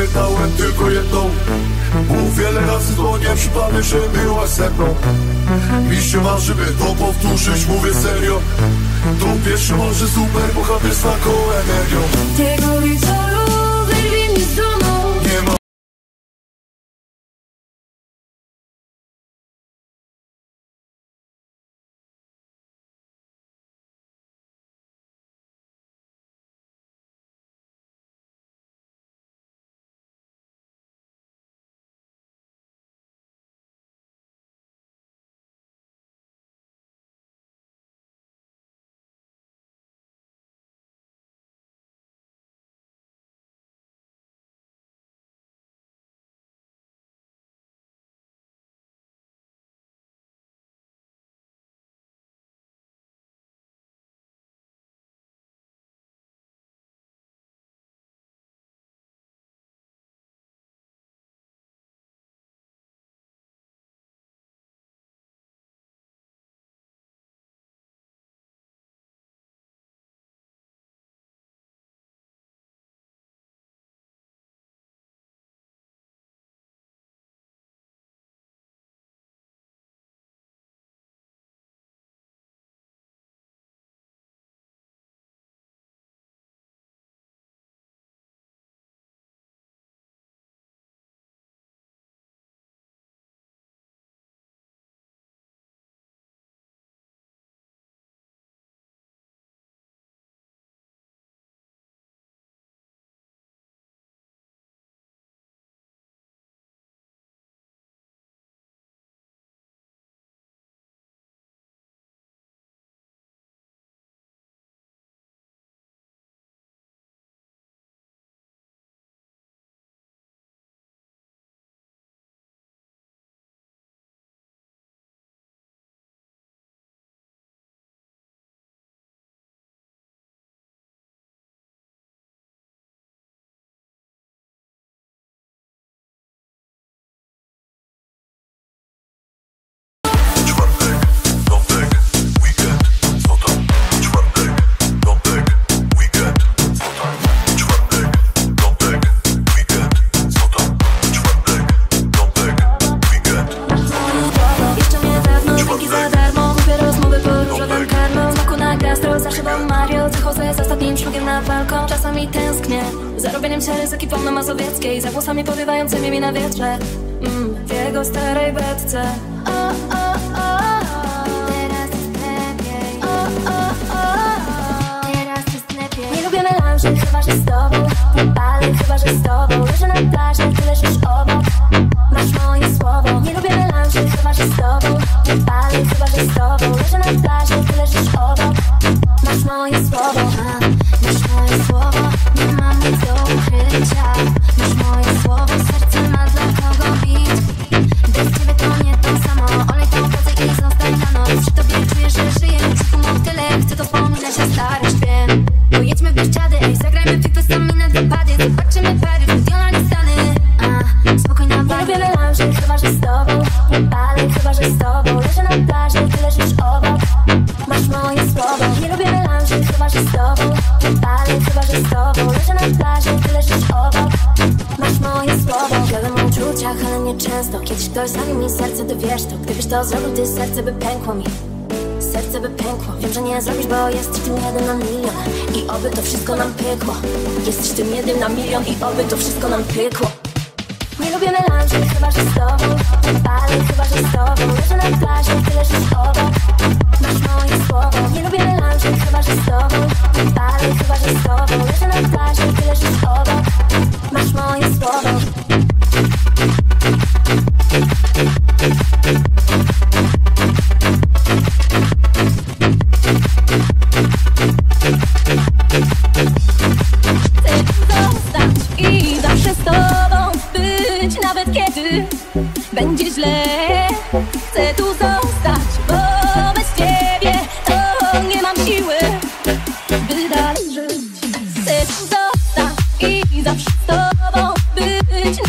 zapytałem tylko jedną. Mów wiele razy to nie przypadnie, że byłaś ze mną. Mi się marzy, by to powtórzyć, mówię serio. To pierwszy może super bohater z taką energią. Tego wieczoru wyrwij mnie z domu. Nie ma z ekipą na Mazowieckiej, za włosami powiewającymi mi na wietrze. W jego starej betce. Teraz jest lepiej. Teraz jest lepiej. Nie lubię melanży, chyba że z tobą. Nie palę, chyba że z tobą. Leżę na plaży, ty leżysz obok. Masz moje słowo. Nie lubię melanży, chyba że z tobą. Nie palę, chyba że z tobą. Leżę na plaży, ty leżysz obok. Masz moje słowo. Masz moje słowo. Nie mam nic do ukrycia. Masz moje słowo. Serce ma dla kogo bić. Bez ciebie to nie to samo. Olej tą pracę i zostań na noc. Przy tobie czuję, że żyję. Cicho mów tyle. Chcę to wspominać, a stary śpię. Pojedźmy w Bieszczady, ej, zagrajmy w FIFA sami na zapady. Zobaczymy pary, studiona nie stany. Spokojna nie lubię melanży, chyba że z tobą. Nie palę, chyba że z tobą. Leżę na plaży, ty leżysz obok. Masz moje słowo. Nie lubię melanży, chyba że z tobą. Nie palę, chyba że z tobą. Leżę na plaży, ty leżysz obok. Masz moje słowo. Wiele mam uczuciach, ale nie często. Kiedyś ktoś zabił mi serce, ty wiesz to. Gdybyś to zrobił, ty serce by pękło mi. Serce by pękło. Wiem, że nie zrobisz, bo jesteś tym 1 na milion. I oby to wszystko nam pykło. Jesteś tym 1 na milion. I oby to wszystko nam pykło. Nie lubię melanży, chyba że z tobą. Nie palę, chyba że z tobą. Leżę na plaży, ty leżysz obok. Masz moje słowo. Nie lubię melanży, chyba że z tobą. Nie palę, chyba że z tobą. Leżę na plaży, ty leżysz obok. Masz moje słowo. Chcę zostać i zawsze z tobą być, nawet kiedy będzie źle. Chcę tu zostać, bo bez ciebie to nie mam siły, by dalej żyć. Chcę tu zostać i zawsze z tobą być,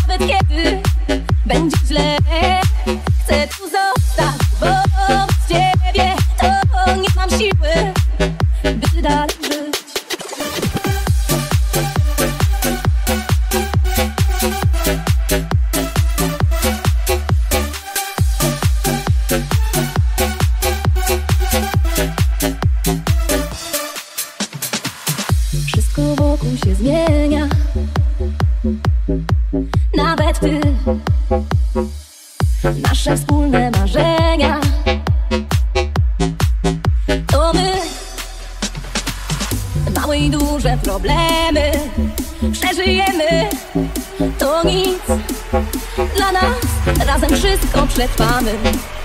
nawet ty. Nasze wspólne marzenia to my. Małe i duże problemy przeżyjemy, to nic dla nas, razem wszystko przetrwamy.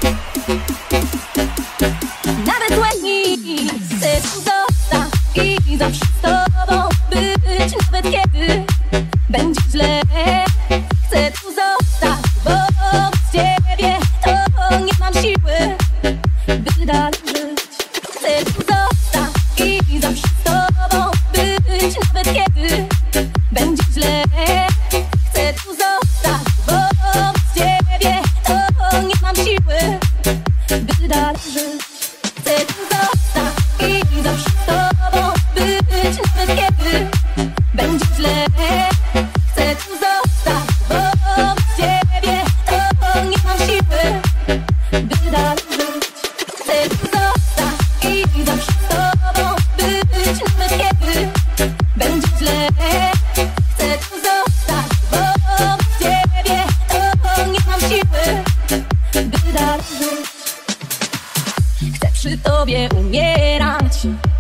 Nawet złe dni chcę tu zostać i zawsze z tobą być, nawet kiedy będzie źle. Chcę tu zostać, bo bez ciebie to nie mam siły, by dalej żyć. Chcę tu zostać i zawsze z tobą być, nawet kiedy będzie źle. Chcę tu zostać, bo bez ciebie to nie mam siły, by dalej żyć. Chcę tu zostać i zawsze z tobą być, nawet kiedy będzie źle. Chcę tu zostać, bo bez ciebie to nie mam siły, by dalej żyć. Chcę tu zostać i zawsze z tobą być, nawet kiedy będzie źle. Chcę tu zostać, bo bez ciebie to nie mam siły, by dalej żyć. Chcę przy tobie umierać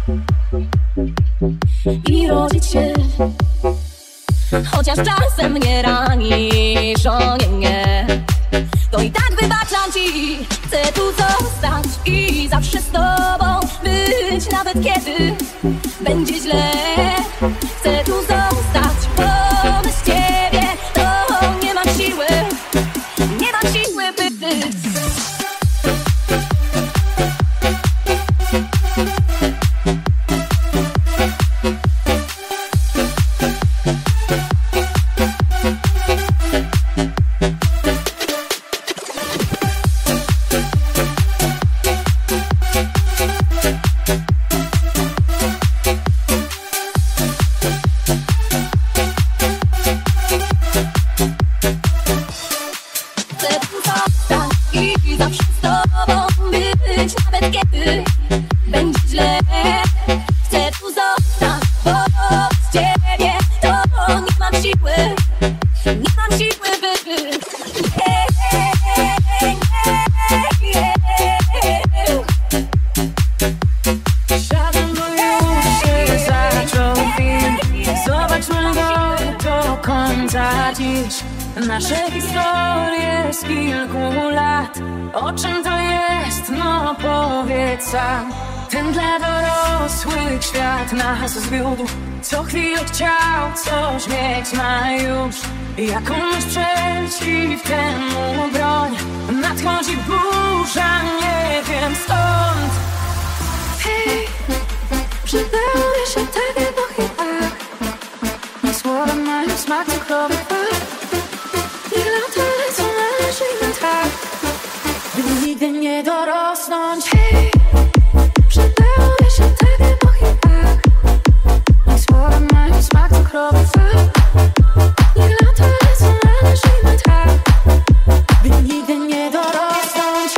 i rodzić się, chociaż czasem mnie ranisz, o nie, to i tak wybaczam ci. Chcę tu zostać i zawsze z tobą być, nawet kiedy będzie źle. Chcę tu zostać, bo bez ciebie to nie mam siły, nie mam siły, by być. Nasze historie z kilku lat. O czym to jest? No powiedz sam. Ten dla dorosłych świat nas zwiódł. Co chwilę chciał coś mieć ma już. Jaką masz przeciw temu broń? Nadchodzi burza, nie wiem stąd. Hej, przydały się takie epoki, nie słowa mają smak cukrowy kwas. By nigdy nie dorosnąć. Hej, przydały się takie epoki, niech słowa mają smak cukrowy kwas. Niech lata lecą na nasz inwentarz, by nigdy nie dorosnąć.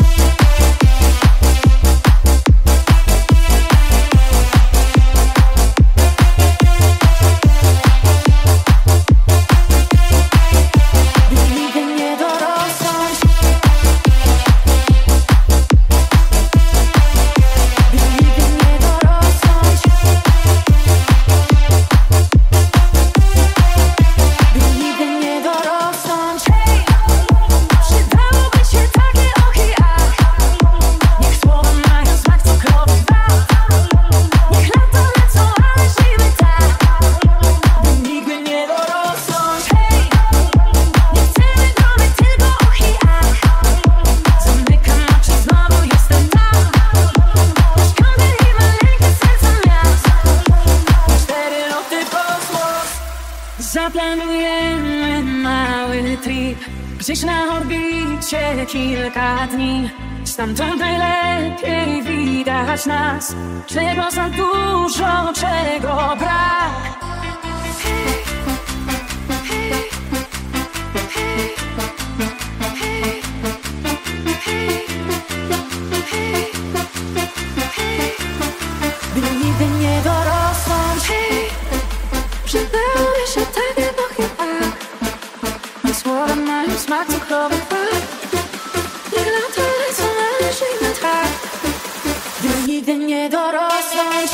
Zaplanujemy mały trip gdzieś na orbicie kilka dni. Stamtąd najlepiej widać nas. Czego za dużo, czego brak. By nigdy nie dorosnąć. Przydały się takie epoki, słowa mają smak cukrowy pach. Niech lato lecą na zimny trach, by nigdy nie dorosnąć.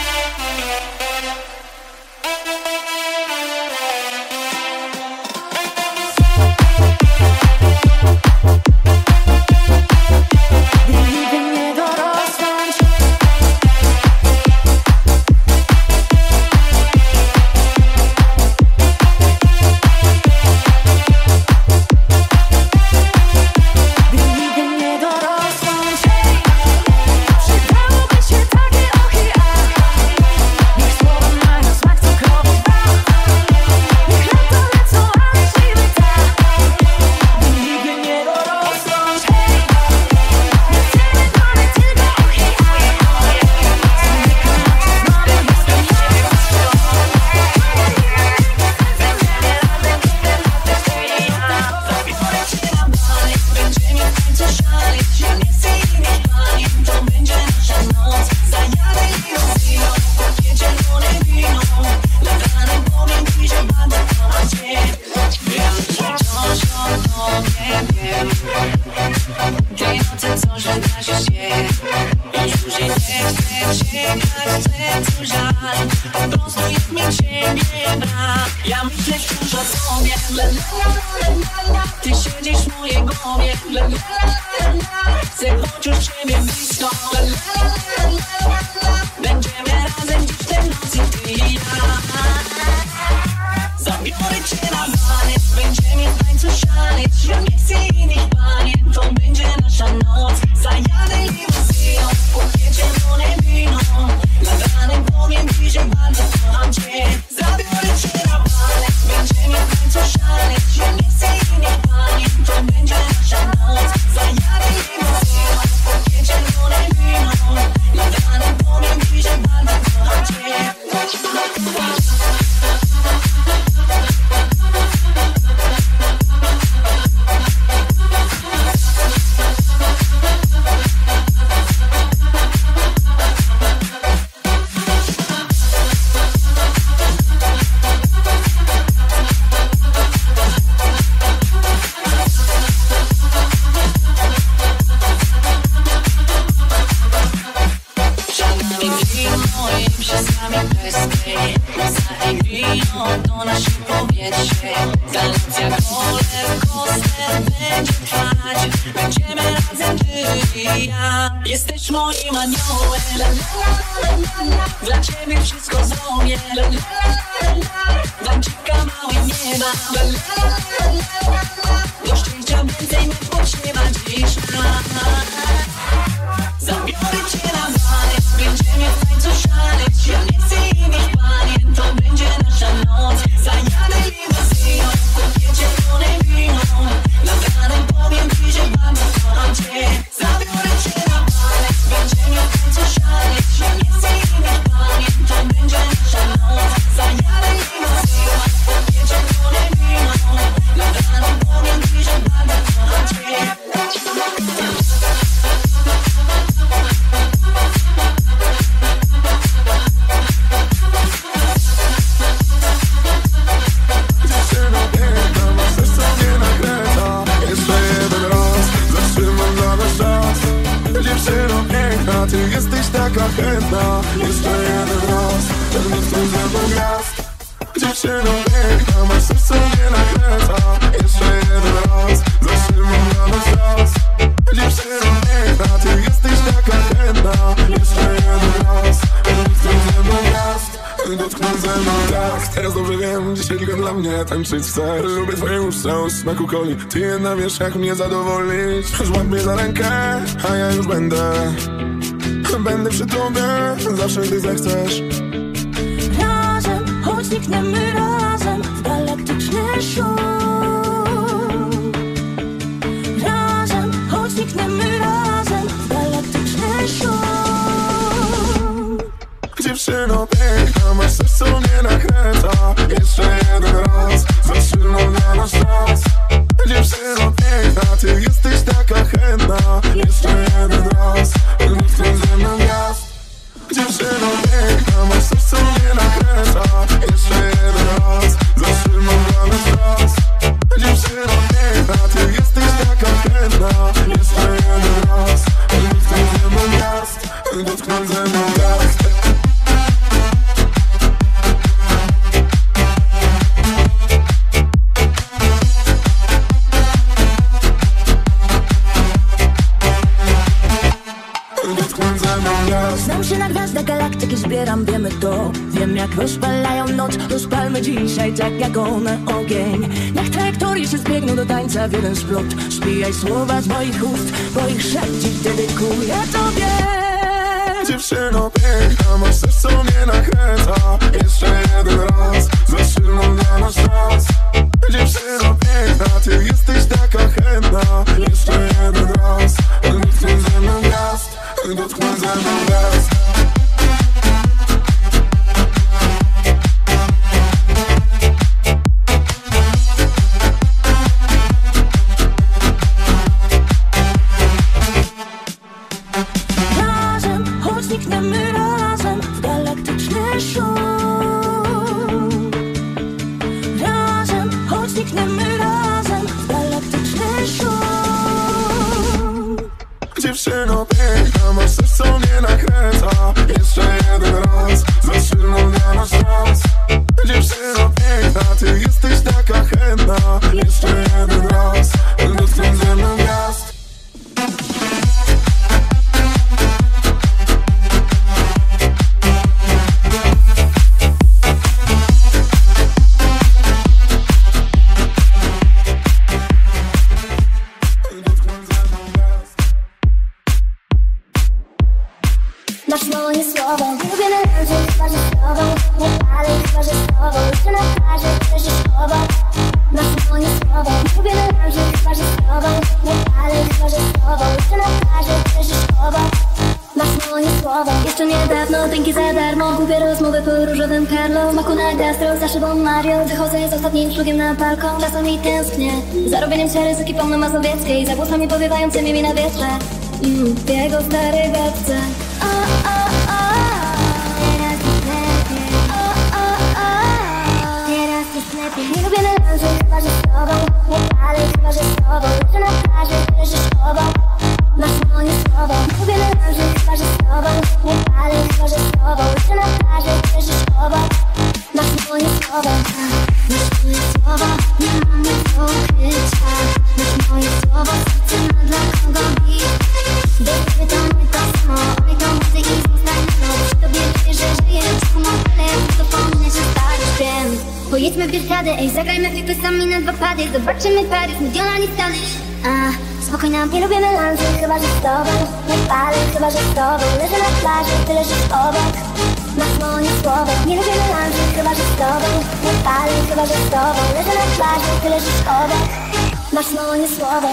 Jesteś moim aniołem, dla ciebie wszystko zrobię. Dam ci kawałek nieba, do szczęścia więcej nie potrzeba dziś. Zabiorę cię na bal, będziemy w tańcu szaleć. Ja nie chcę innych panien, to będzie nasza noc. Zajadę limuzyną, kupię czerwone wino. Nad ranem powiem ci, że bardzo kocham cię. Zabiorę cię na bal, będziemy w tańcu szaleć. Ja nie chcę innych panien, to będzie nasza noc. Zajadę limuzyną, kupię czerwone wino. Nad ranem powiem ci, że bardzo kocham cię. Ty jesteś taka chętna, jeszcze jeden raz, ten twój zębą gwiazd. Dziewczyno piękna, masz serce mnie nakręca. Jeszcze jeden raz, zatrzymam na nasz czas. Dziewczyno piękna, ty jesteś taka chętna. Jeszcze jeden raz, ten twój zębą gwiazd. Dotknąć ze mną tak, teraz dobrze wiem, dzisiaj tylko dla mnie tańczyć chcę. Lubię twoje usta o smaku coli. Ty jedna wiesz jak mnie zadowolić. Złap mnie za rękę, a ja już będę przy tobie, zawsze gdy zechcesz. Razem, choć znikniemy razem w galaktyczny szum. Razem, choć znikniemy razem w galaktyczny szum. Dziewczyno piękna, masz serce mnie nakręca. Jeszcze jeden raz, zatrzymam na nasz czas. Dziewczyno piękna, ty jesteś taka chętna. Jeszcze jeden raz, dotknąć ze mną gwiazd. Dziewczyno piękna, masz serce mnie nakręca. Jeszcze jeden raz, zatrzymam na nasz czas. Dziewczyno rozpalają noc, rozpalmy dzisiaj tak jak one ogień. Niech trajektorie się zbiegną do tańca w jeden splot. Spijaj słowa z moich ust, bo ich szept dziś dedykuję tobie. Dziewczyno piękna, masz coś co mnie nakręca. Jeszcze jeden raz, zatrzymam dla nas czas. Dziewczyno piękna, ty jesteś taka chętna. Jeszcze jeden raz, dotknę ze mną gwiazd, dotknę ze mną gwiazd. Znikniemy razem w galaktyczny szum. Razem, choć znikniemy razem w galaktyczny szum. Dziewczyno piękna, masz coś co mnie nakręca. Jeszcze jeden raz, zatrzymam dla nas czas. Dziewczyno piękna, ty jesteś taka chętna. Jeszcze jeden raz, dotknę ze mną gwiazd. Masz moje słowo, nie lubię na razie, chyba że z tobą. Nie palę, chyba że z tobą. Jeszcze na plaży, leżysz obok. Masz moje słowo, nie lubię na razie, chyba że z tobą. Nie palę, chyba że z tobą. Jeszcze na plaży, leżysz obok. Masz moje słowo. Jeszcze niedawno, drinki za darmo. Głupie rozmowy po różowym Carlo. Maku na gastro, za szybą Mario. Wychodzę z ostatnim szlugiem na balkon. Czasami tęsknię za robieniem się z ekipą na Mazowieckiej. Za włosami powiewającymi mi na wietrze. W jego starej babce. Nie lubię melanży, chyba że z tobą. Nie palę, chyba że z tobą. Leżę na plaży, leżysz obok. Masz moje słowo. Nie lubię melanży, chyba że z tobą. Nie palę, chyba że z tobą. Leżę na plaży, leżysz obok. Masz moje słowo. Masz moje słowo, nie mam nic do ukrycia. Masz moje słowo, serce ma dla kogo bić. Baby, to nie to samo. Olej to muzy i zostań na noc. Przy tobie czuję, że żyję. Czemu ale to pomnę, że stary śpiem. Pojedźmy w Bieszczady, ej, zagrajmy w jakoś sami na dwa pady. Zobaczymy Paryż, Mediolany, Stany. Spokojna, nie lubię melanży, chyba że z tobą. Nie palę, chyba że z tobą. Leżę na plaży, ty leżysz obok. Masz moje słowo. Nie lubię melanży, chyba że z tobą. Nie palę, chyba że z tobą. Leżę na plaży, ty leżysz obok. Masz moje słowo.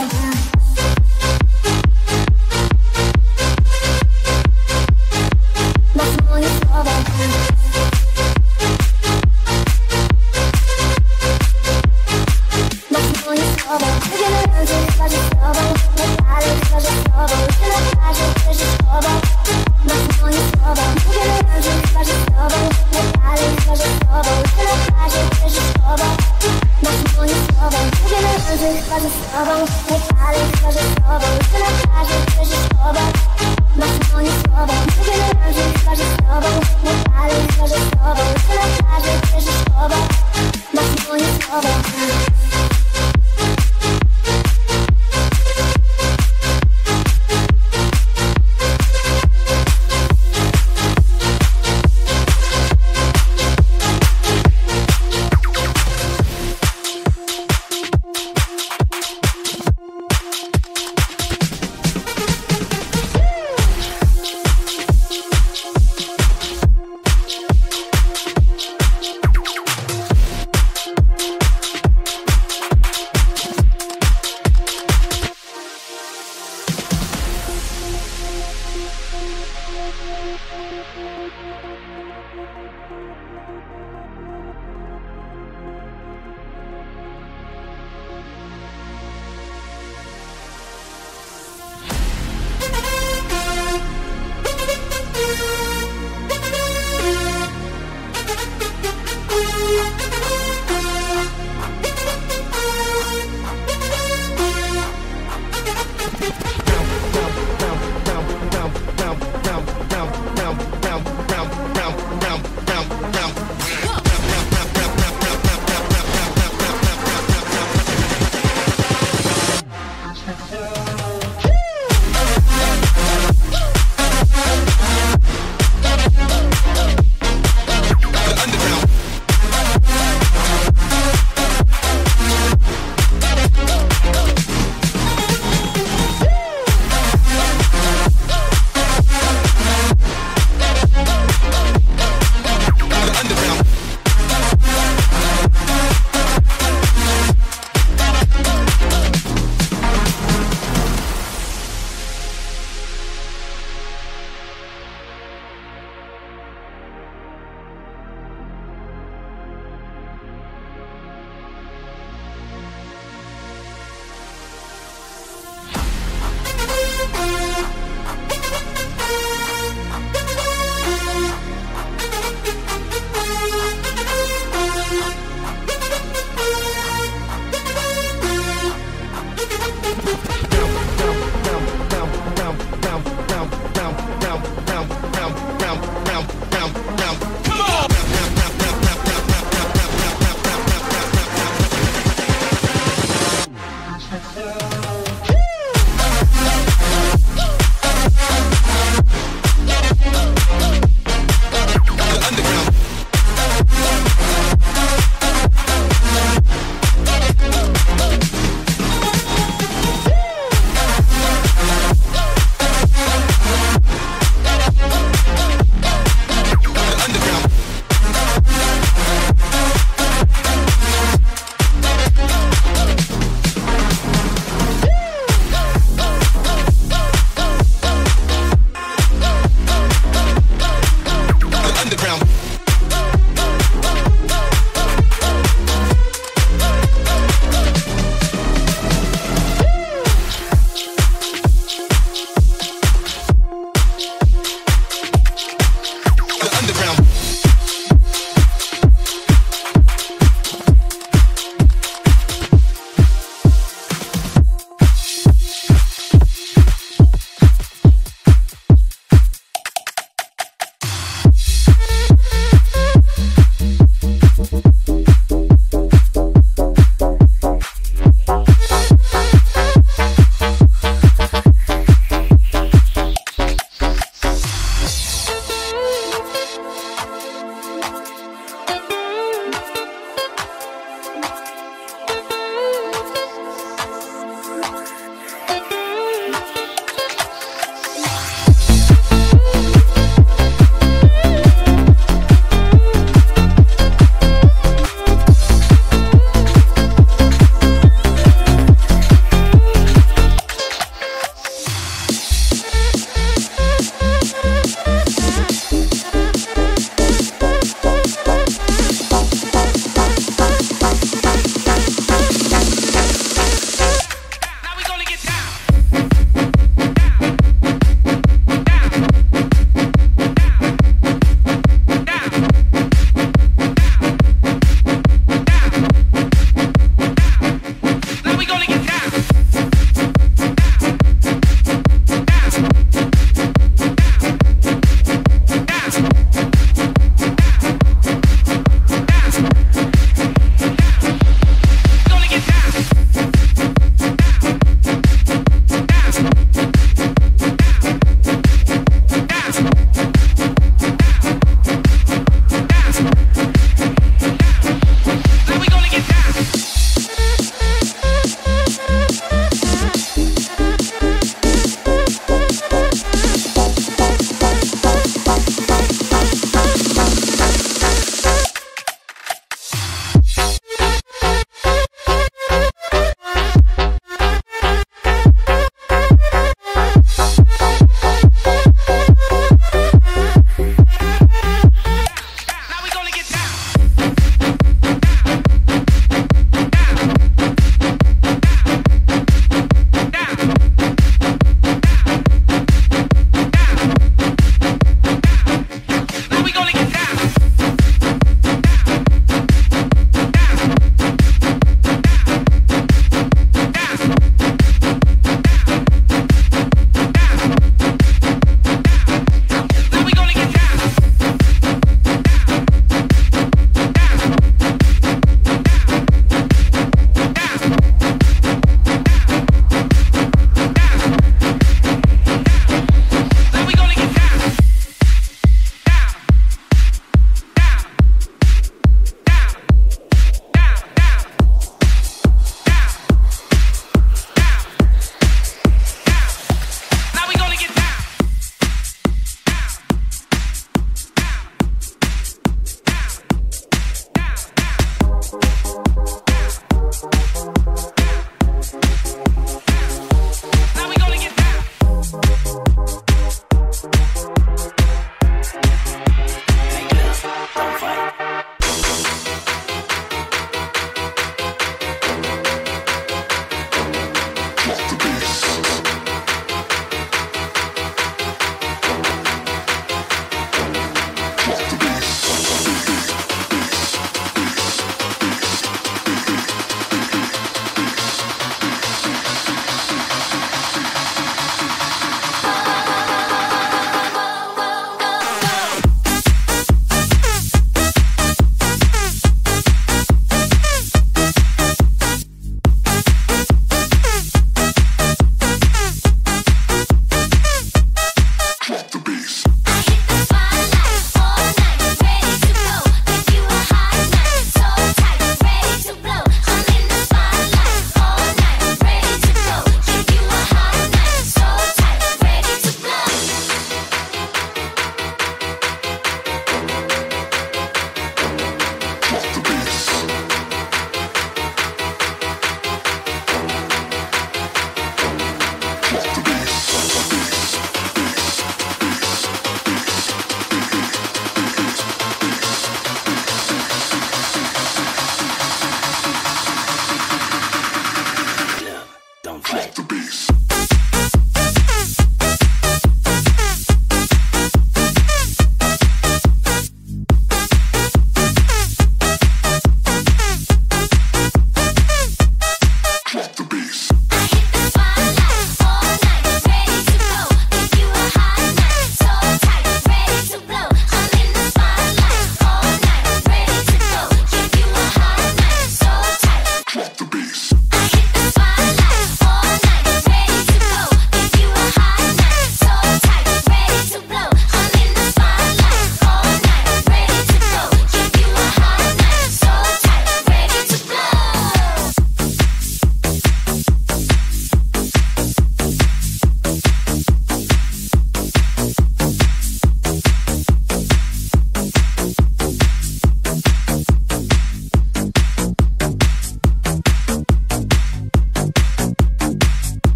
Masz moje słowo. Masz moje słowo. Lubię melanży, chyba że z tobą. Nie palę, chyba że z tobą. Leżę na plaży, leżysz obok. Masz moje słowo. Lubię melanży, chyba że z tobą. Nie palę, chyba że z tobą. Leżę na plaży, leżysz obok. Masz moje słowo. Lubię melanży, chyba że z tobą. Nie palę, chyba że z tobą. Leżę na plaży, leżysz obok. Masz moje słowo. Lubię melanży, chyba że z tobą. Nie palę, chyba że z tobą. Leżę na plaży, leżysz obok. Masz moje słowo.